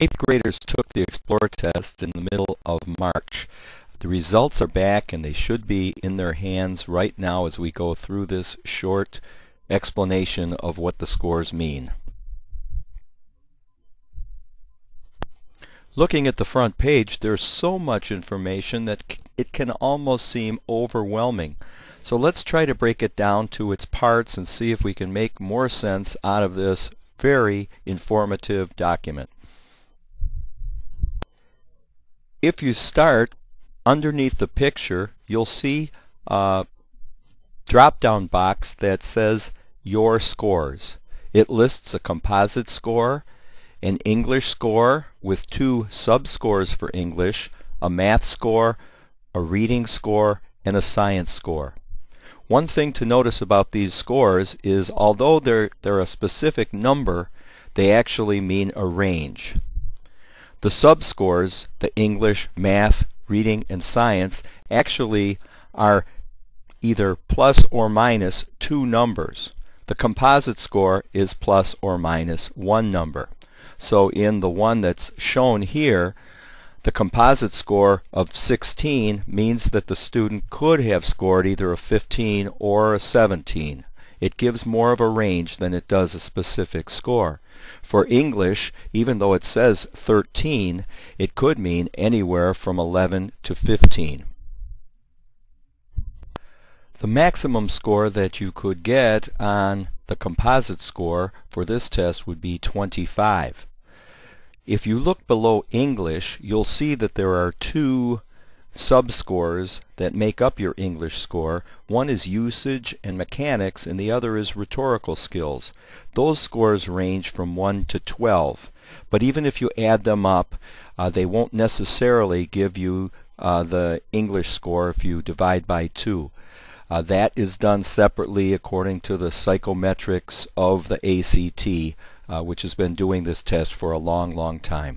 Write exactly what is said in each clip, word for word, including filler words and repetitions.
Eighth graders took the Explore test in the middle of March. The results are back and they should be in their hands right now as we go through this short explanation of what the scores mean. Looking at the front page, there's so much information that it can almost seem overwhelming. So let's try to break it down to its parts and see if we can make more sense out of this very informative document. If you start underneath the picture, you'll see a drop-down box that says Your Scores. It lists a composite score, an English score with two sub-scores for English, a math score, a reading score, and a science score. One thing to notice about these scores is although they're, they're a specific number, they actually mean a range. The sub-scores, the English, math, reading, and science, actually are either plus or minus two numbers. The composite score is plus or minus one number. So in the one that's shown here, the composite score of sixteen means that the student could have scored either a fifteen or a seventeen. It gives more of a range than it does a specific score. For English, even though it says thirteen, it could mean anywhere from eleven to fifteen. The maximum score that you could get on the composite score for this test would be twenty-five. If you look below English, you'll see that there are two sub-scores that make up your English score. One is usage and mechanics and the other is rhetorical skills. Those scores range from one to twelve, but even if you add them up, uh, they won't necessarily give you uh, the English score if you divide by two. Uh, that is done separately according to the psychometrics of the A C T, uh, which has been doing this test for a long, long time.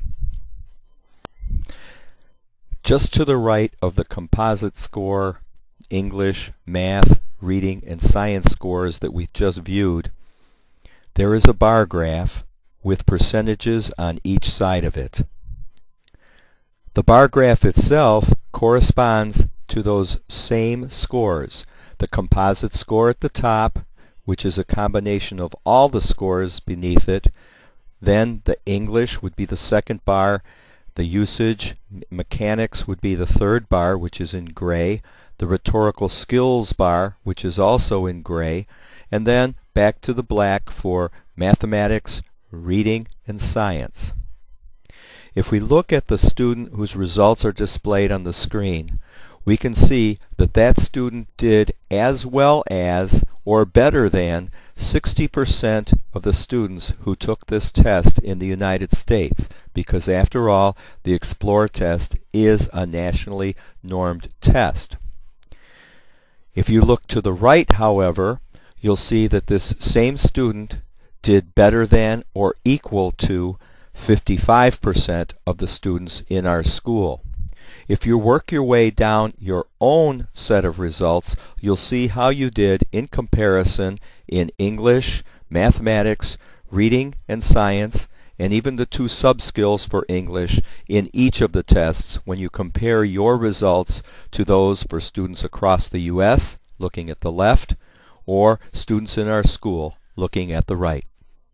Just to the right of the composite score, English, math, reading, and science scores that we just viewed, there is a bar graph with percentages on each side of it. The bar graph itself corresponds to those same scores. The composite score at the top, which is a combination of all the scores beneath it. Then the English would be the second bar. The usage, mechanics would be the third bar, which is in gray. The rhetorical skills bar, which is also in gray. And then back to the black for mathematics, reading, and science. If we look at the student whose results are displayed on the screen, we can see that that student did as well as or better than sixty percent of the students who took this test in the United States, because after all, the Explore test is a nationally normed test. If you look to the right, however, you'll see that this same student did better than or equal to fifty-five percent of the students in our school. If you work your way down your own set of results, you'll see how you did in comparison in English, mathematics, reading, and science, and even the two sub-skills for English in each of the tests when you compare your results to those for students across the U S, looking at the left, or students in our school, looking at the right.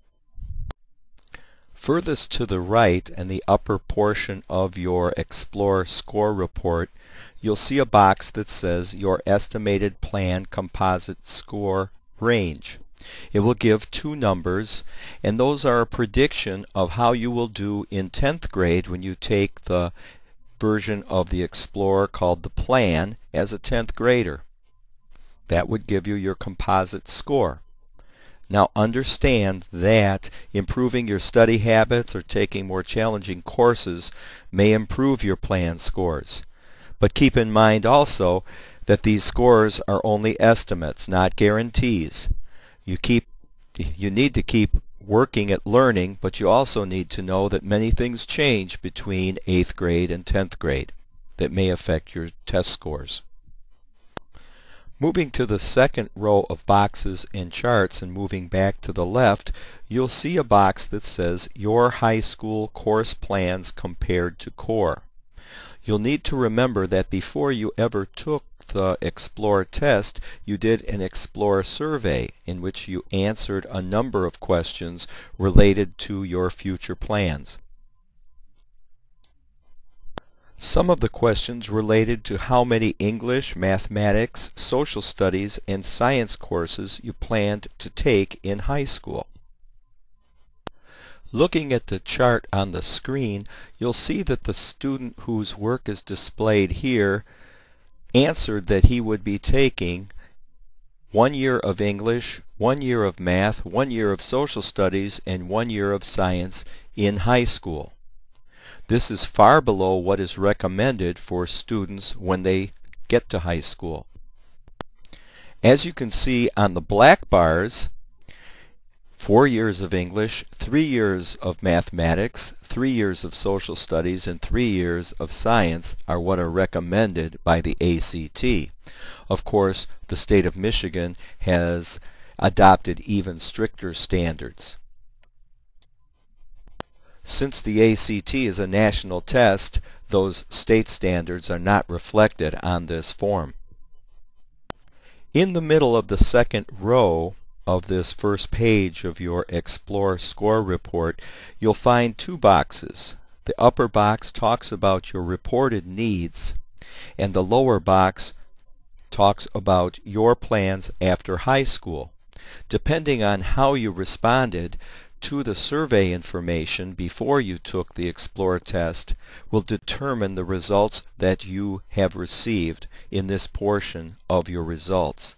Furthest to the right in the upper portion of your Explore score report, you'll see a box that says your estimated plan composite score range. It will give two numbers, and those are a prediction of how you will do in tenth grade when you take the version of the Explore called the Plan as a tenth grader. That would give you your composite score. Now understand that improving your study habits or taking more challenging courses may improve your plan scores. But keep in mind also that these scores are only estimates, not guarantees. You keep, you need to keep working at learning, but you also need to know that many things change between eighth grade and tenth grade that may affect your test scores. Moving to the second row of boxes and charts and moving back to the left, you'll see a box that says Your High School Course Plans Compared to Core. You'll need to remember that before you ever took the Explore test, you did an Explore survey in which you answered a number of questions related to your future plans. Some of the questions related to how many English, mathematics, social studies, and science courses you planned to take in high school. Looking at the chart on the screen, you'll see that the student whose work is displayed here answered that he would be taking one year of English, one year of math, one year of social studies, and one year of science in high school. This is far below what is recommended for students when they get to high school. As you can see on the black bars, four years of English, three years of mathematics, three years of social studies, and three years of science are what are recommended by the A C T. Of course, the state of Michigan has adopted even stricter standards. Since the A C T is a national test, those state standards are not reflected on this form. In the middle of the second row of this first page of your Explore Score Report, you'll find two boxes. The upper box talks about your reported needs, and the lower box talks about your plans after high school. Depending on how you responded to the survey information before you took the Explore test will determine the results that you have received in this portion of your results.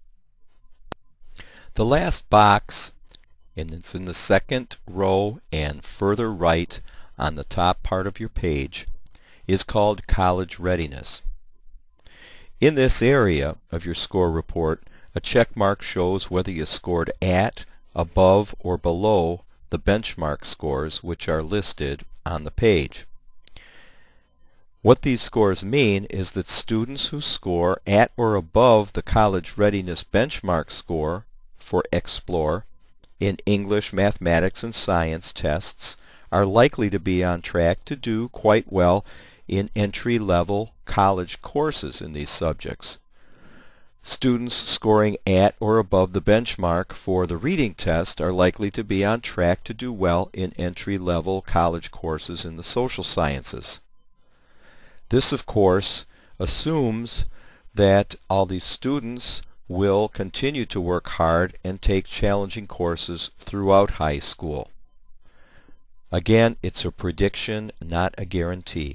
The last box, and it's in the second row and further right on the top part of your page, is called College Readiness. In this area of your score report, a check mark shows whether you scored at, above, or below the benchmark scores which are listed on the page. What these scores mean is that students who score at or above the College Readiness benchmark score for Explore in English, mathematics, and science tests are likely to be on track to do quite well in entry-level college courses in these subjects. Students scoring at or above the benchmark for the reading test are likely to be on track to do well in entry-level college courses in the social sciences. This, of course, assumes that all these students will continue to work hard and take challenging courses throughout high school. Again, it's a prediction, not a guarantee.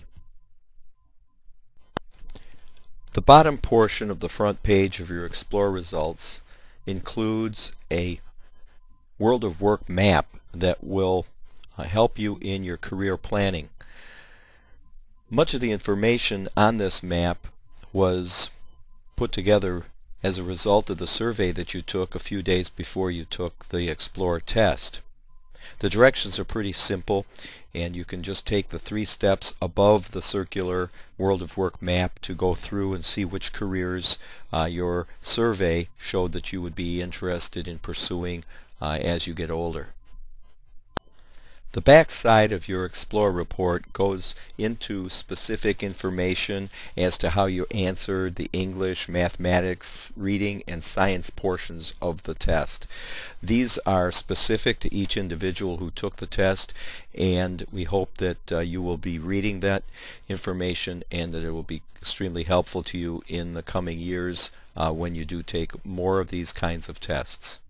The bottom portion of the front page of your Explore results includes a World of Work map that will uh, help you in your career planning. Much of the information on this map was put together as a result of the survey that you took a few days before you took the Explore test. The directions are pretty simple, and you can just take the three steps above the circular World of Work map to go through and see which careers uh, your survey showed that you would be interested in pursuing uh, as you get older. The back side of your Explore report goes into specific information as to how you answered the English, mathematics, reading, and science portions of the test. These are specific to each individual who took the test, and we hope that uh, you will be reading that information and that it will be extremely helpful to you in the coming years uh, when you do take more of these kinds of tests.